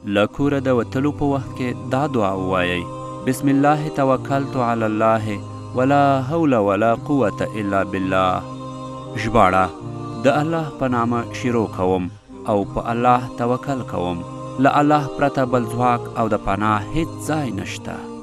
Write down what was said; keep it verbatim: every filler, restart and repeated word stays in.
له کوره د وتلو په وخت کې دا دعا ووایئ: بسم الله توکلت علی الله ولا حول ولا قوة الا بالله. ژباړه: د الله په نامه شروع کوم او په الله توکل کوم. له الله پرته بل ځواک او د پناه هیڅ ځای نشته.